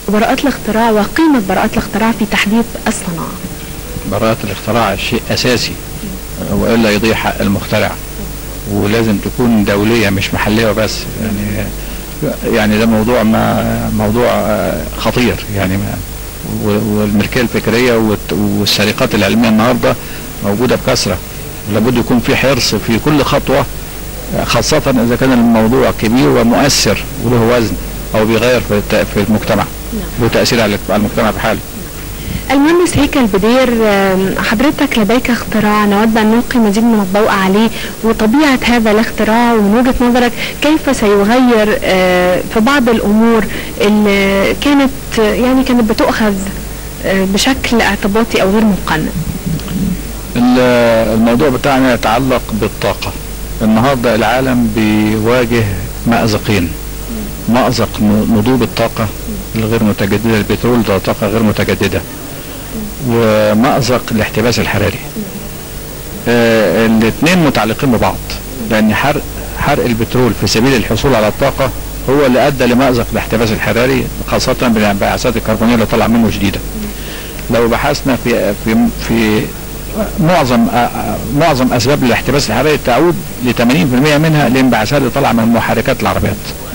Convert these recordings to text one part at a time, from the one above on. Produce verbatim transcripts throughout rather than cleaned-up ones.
براءات الاختراع وقيمة براءات الاختراع في تحديث الصناعة. براءة الاختراع شيء أساسي وإلا يضيع حق المخترع، ولازم تكون دولية مش محلية بس. يعني يعني ده موضوع ما موضوع خطير يعني. والملكية الفكرية والسرقات العلمية النهاردة موجودة بكثرة، لابد يكون في حرص في كل خطوة، خاصة إذا كان الموضوع كبير ومؤثر وله وزن أو بيغير في المجتمع، له تأثير على المجتمع بحاله. المهندس هيكل بدير، حضرتك لديك اختراع نود أن نلقي مزيد من الضوء عليه، وطبيعة هذا الاختراع ومن وجهة نظرك كيف سيغير في بعض الأمور اللي كانت يعني كانت بتؤخذ بشكل اعتباطي أو غير مقنن. الموضوع بتاعنا يتعلق بالطاقة. النهاردة العالم بيواجه مأزقين: مأزق نضوب الطاقة الغير متجددة، البترول ده طاقة غير متجددة، ومأزق الاحتباس الحراري. آه الاثنين متعلقين ببعض، لأن حرق حرق البترول في سبيل الحصول على الطاقة هو اللي أدى لمأزق الاحتباس الحراري، خاصة بالانبعاثات الكربونية اللي طالعة منه شديدة. لو بحثنا في في في معظم معظم اسباب الاحتباس الحراري تعود ل ثمانين بالمئة منها الانبعاثات اللي طالعه من محركات العربيات.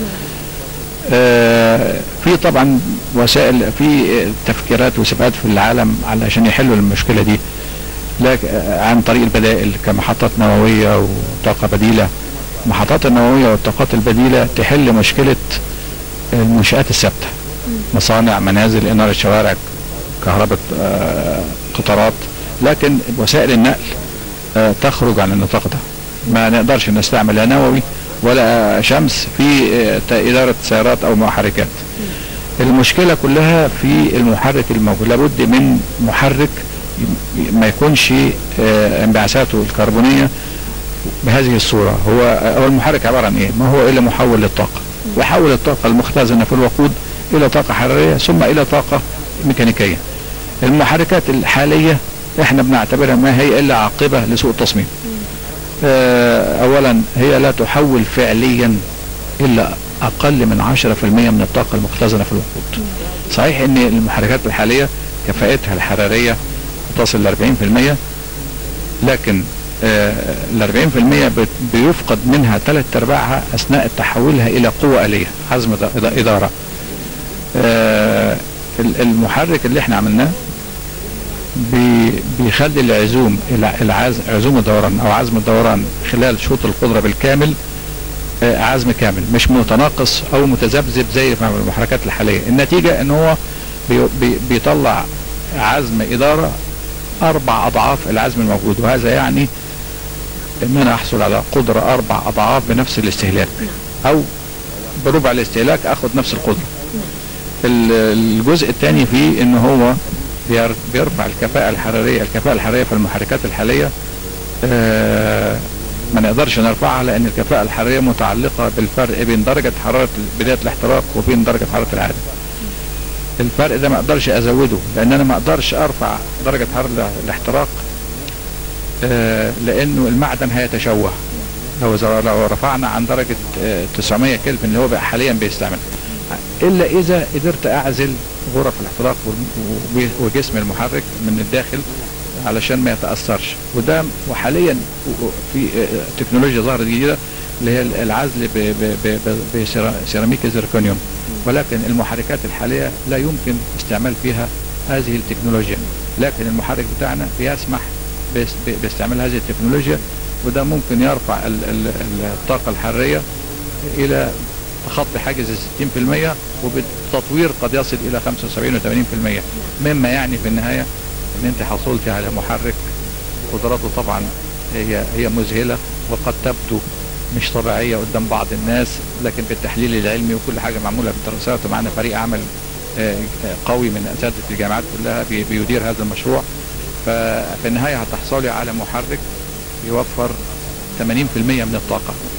آه في طبعا وسائل، في تفكيرات وسباقات في العالم علشان يحلوا المشكله دي، لكن عن طريق البدائل كمحطات نوويه وطاقه بديله. المحطات النوويه والطاقات البديله تحل مشكله المنشآت الثابته، مصانع، منازل، اناره شوارع، كهرباء، آه قطارات. لكن وسائل النقل آه تخرج عن النطاق ده. ما نقدرش نستعمل لا نووي ولا شمس في آه إدارة سيارات أو محركات. المشكلة كلها في المحرك الموجود. لابد من محرك ما يكونش آه انبعاثاته الكربونية بهذه الصورة. هو هو المحرك عبارة عن ايه؟ ما هو الا محول للطاقة، ويحول الطاقة المختزنة في الوقود الى طاقة حرارية ثم الى طاقة ميكانيكية. المحركات الحالية احنا بنعتبرها ما هي الا عاقبة لسوء التصميم. اه اولا هي لا تحول فعليا الا اقل من عشرة بالمئة من الطاقة المختزنة في الوقود. صحيح ان المحركات الحالية كفاءتها الحرارية تصل ل أربعين بالمئة، لكن ال أربعين بالمئة بيفقد منها ثلاث ارباعها اثناء تحولها الى قوة آلية، عزم ادارة. آه المحرك اللي احنا عملناه بيخلي العزوم عزوم الدوران او عزم الدوران خلال شوط القدرة بالكامل آه عزم كامل، مش متناقص او متذبذب زي المحركات الحالية. النتيجة ان هو بي بي بيطلع عزم ادارة اربع اضعاف العزم الموجود، وهذا يعني ان انا احصل على قدرة اربع اضعاف بنفس الاستهلاك، او بربع الاستهلاك اخد نفس القدرة. الجزء الثاني فيه ان هو بيرفع الكفاءة الحرارية. الكفاءة الحرارية في المحركات الحالية آه ما نقدرش نرفعها، لان الكفاءة الحرارية متعلقة بالفرق بين درجة حرارة بداية الاحتراق وبين درجة حرارة العادة. الفرق ده ما اقدرش ازوده، لان انا ما اقدرش ارفع درجة حرارة الاحتراق آه لانه المعدن هيتشوه. لو لو رفعنا عن درجة آه تسعمئة كلفن اللي هو بقى حاليا بيستعمل، الا اذا قدرت اعزل غرف الاحتراق وجسم المحرك من الداخل علشان ما يتأثرش. وده وحاليا في تكنولوجيا ظهرت جديدة اللي هي العزل بسيراميك الزركونيوم، ولكن المحركات الحالية لا يمكن استعمال فيها هذه التكنولوجيا، لكن المحرك بتاعنا بيسمح باستعمال هذه التكنولوجيا، وده ممكن يرفع الطاقة الحرارية الى تخطي حاجز ستين بالمئة، وبالتطوير قد يصل الى خمسة وسبعين وثمانين بالمئة، مما يعني في النهاية ان انت حصلت على محرك قدراته طبعا هي هي مذهلة، وقد تبدو مش طبيعية قدام بعض الناس، لكن بالتحليل العلمي وكل حاجة معمولة بالدراسات، ومعنا فريق عمل قوي من اساتذة الجامعات كلها بيدير هذا المشروع. ففي النهاية هتحصلي على محرك يوفر ثمانين بالمئة من الطاقة.